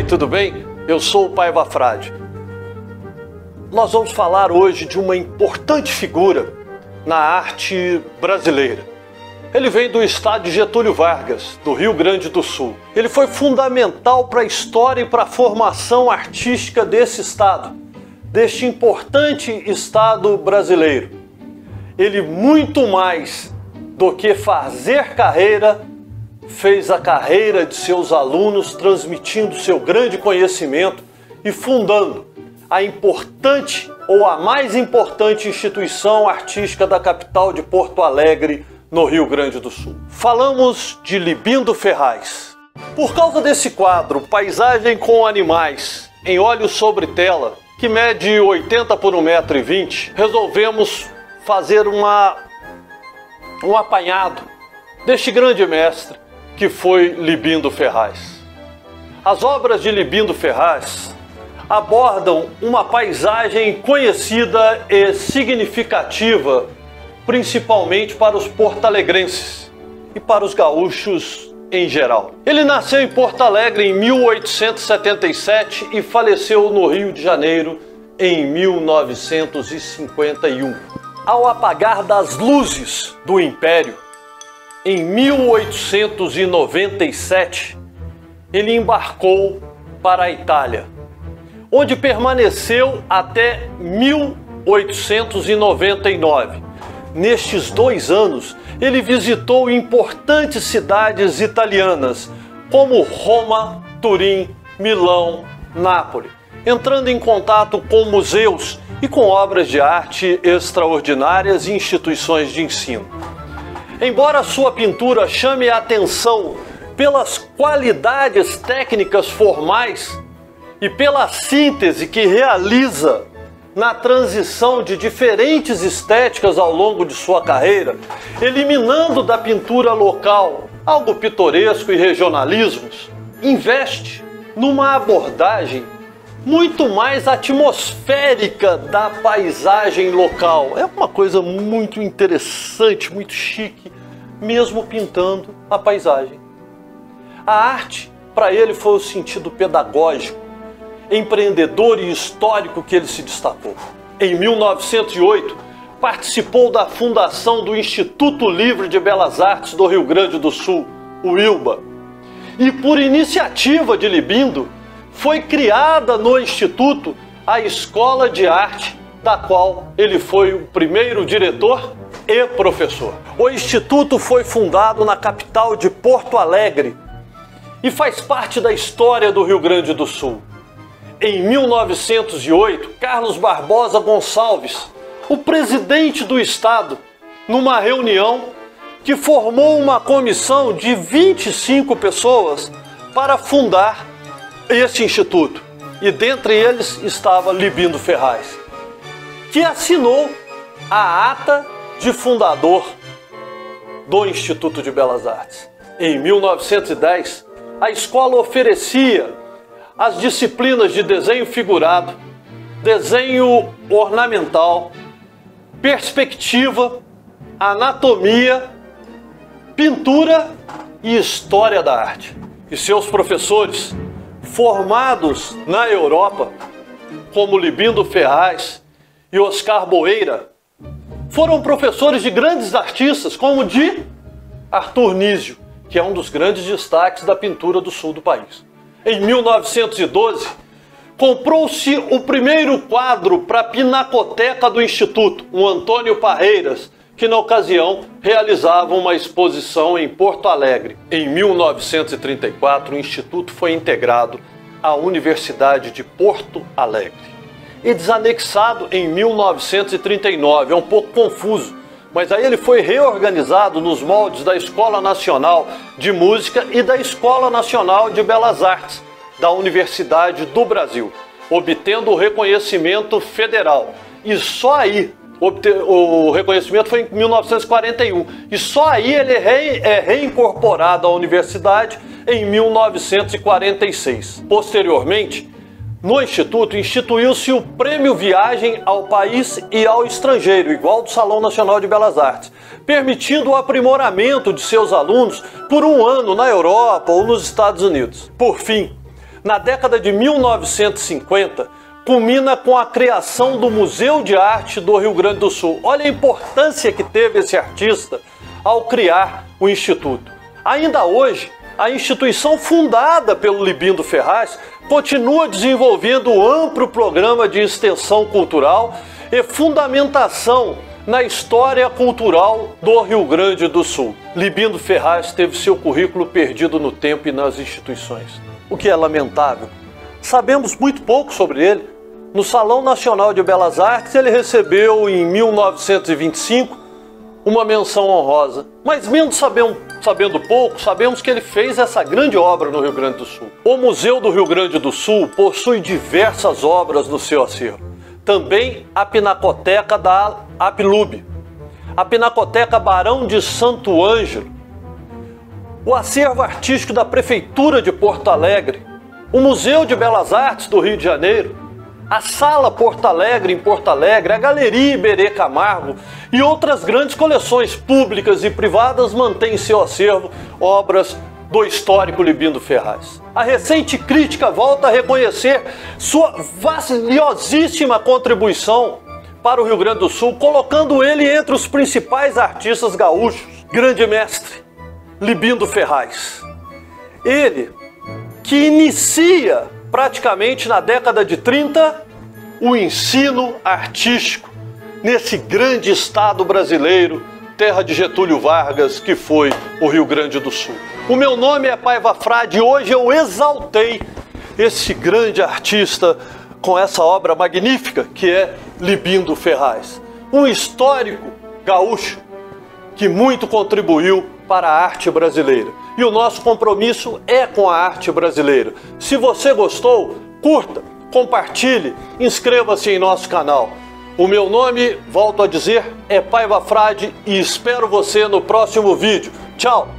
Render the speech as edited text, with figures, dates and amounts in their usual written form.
tudo bem? Eu sou o Paiva Frade. Nós vamos falar hoje de uma importante figura na arte brasileira. Ele vem do estado de Getúlio Vargas, do Rio Grande do Sul. Ele foi fundamental para a história e para a formação artística desse estado, deste importante estado brasileiro. Ele, muito mais do que fazer carreira, fez a carreira de seus alunos, transmitindo seu grande conhecimento e fundando a importante ou a mais importante instituição artística da capital de Porto Alegre, no Rio Grande do Sul. Falamos de Libindo Ferraz. Por causa desse quadro, Paisagem com Animais, em óleo sobre tela, que mede 80 por 1,20 m, resolvemos fazer um apanhado deste grande mestre que foi Libindo Ferraz. As obras de Libindo Ferraz abordam uma paisagem conhecida e significativa, principalmente para os porto-alegrenses e para os gaúchos em geral. Ele nasceu em Porto Alegre em 1877 e faleceu no Rio de Janeiro em 1951. Ao apagar das luzes do Império, em 1897, ele embarcou para a Itália, onde permaneceu até 1899. Nestes 2 anos, ele visitou importantes cidades italianas, como Roma, Turim, Milão, Nápoles, entrando em contato com museus e com obras de arte extraordinárias e instituições de ensino. Embora sua pintura chame a atenção pelas qualidades técnicas formais e pela síntese que realiza na transição de diferentes estéticas ao longo de sua carreira, eliminando da pintura local algo pitoresco e regionalismos, investe numa abordagem muito mais atmosférica da paisagem local. É uma coisa muito interessante, muito chique, mesmo pintando a paisagem. A arte, para ele, foi o sentido pedagógico, empreendedor e histórico que ele se destacou. Em 1908, participou da fundação do Instituto Livre de Belas Artes do Rio Grande do Sul, o ILBA. E por iniciativa de Libindo, foi criada no Instituto a Escola de Arte, da qual ele foi o primeiro diretor e professor. O Instituto foi fundado na capital de Porto Alegre e faz parte da história do Rio Grande do Sul. Em 1908, Carlos Barbosa Gonçalves, o presidente do estado, numa reunião que formou uma comissão de 25 pessoas para fundar este instituto. E dentre eles estava Libindo Ferraz, que assinou a ata de fundador do Instituto de Belas Artes. Em 1910, a escola oferecia as disciplinas de desenho figurado, desenho ornamental, perspectiva, anatomia, pintura e história da arte. E seus professores, formados na Europa, como Libindo Ferraz e Oscar Boeira, foram professores de grandes artistas, como de Arthur Nísio, que é um dos grandes destaques da pintura do sul do país. Em 1912, comprou-se o primeiro quadro para a Pinacoteca do Instituto, um Antônio Parreiras, que na ocasião realizava uma exposição em Porto Alegre. Em 1934, o Instituto foi integrado à Universidade de Porto Alegre e desanexado em 1939. É um pouco confuso, mas aí ele foi reorganizado nos moldes da Escola Nacional de Música e da Escola Nacional de Belas Artes da Universidade do Brasil, obtendo o reconhecimento federal. E só aí, o reconhecimento foi em 1941, e só aí ele é reincorporado à universidade em 1946. Posteriormente, no Instituto, instituiu-se o Prêmio Viagem ao País e ao Estrangeiro, igual do Salão Nacional de Belas Artes, permitindo o aprimoramento de seus alunos por um ano na Europa ou nos Estados Unidos. Por fim, na década de 1950, culmina com a criação do Museu de Arte do Rio Grande do Sul. Olha a importância que teve esse artista ao criar o Instituto. Ainda hoje, a instituição fundada pelo Libindo Ferraz continua desenvolvendo um amplo programa de extensão cultural e fundamentação na história cultural do Rio Grande do Sul. Libindo Ferraz teve seu currículo perdido no tempo e nas instituições, o que é lamentável. Sabemos muito pouco sobre ele. No Salão Nacional de Belas Artes ele recebeu em 1925 uma menção honrosa, mas mesmo sabendo pouco, sabemos que ele fez essa grande obra no Rio Grande do Sul. O Museu do Rio Grande do Sul possui diversas obras no seu acervo. Também a Pinacoteca da Apilube, a Pinacoteca Barão de Santo Ângelo, o acervo artístico da Prefeitura de Porto Alegre, o Museu de Belas Artes do Rio de Janeiro, a Sala Porto Alegre em Porto Alegre, a Galeria Iberê Camargo e outras grandes coleções públicas e privadas mantêm em seu acervo obras do histórico Libindo Ferraz. A recente crítica volta a reconhecer sua valiosíssima contribuição para o Rio Grande do Sul, colocando ele entre os principais artistas gaúchos. Grande mestre Libindo Ferraz. Ele que inicia praticamente na década de 30 o ensino artístico nesse grande estado brasileiro, terra de Getúlio Vargas, que foi o Rio Grande do Sul. O meu nome é Paiva Frade e hoje eu exaltei esse grande artista com essa obra magnífica que é Libindo Ferraz, um histórico gaúcho que muito contribuiu para a arte brasileira. E o nosso compromisso é com a arte brasileira. Se você gostou, curta, compartilhe, inscreva-se em nosso canal. O meu nome, volto a dizer, é Paiva Frade e espero você no próximo vídeo. Tchau!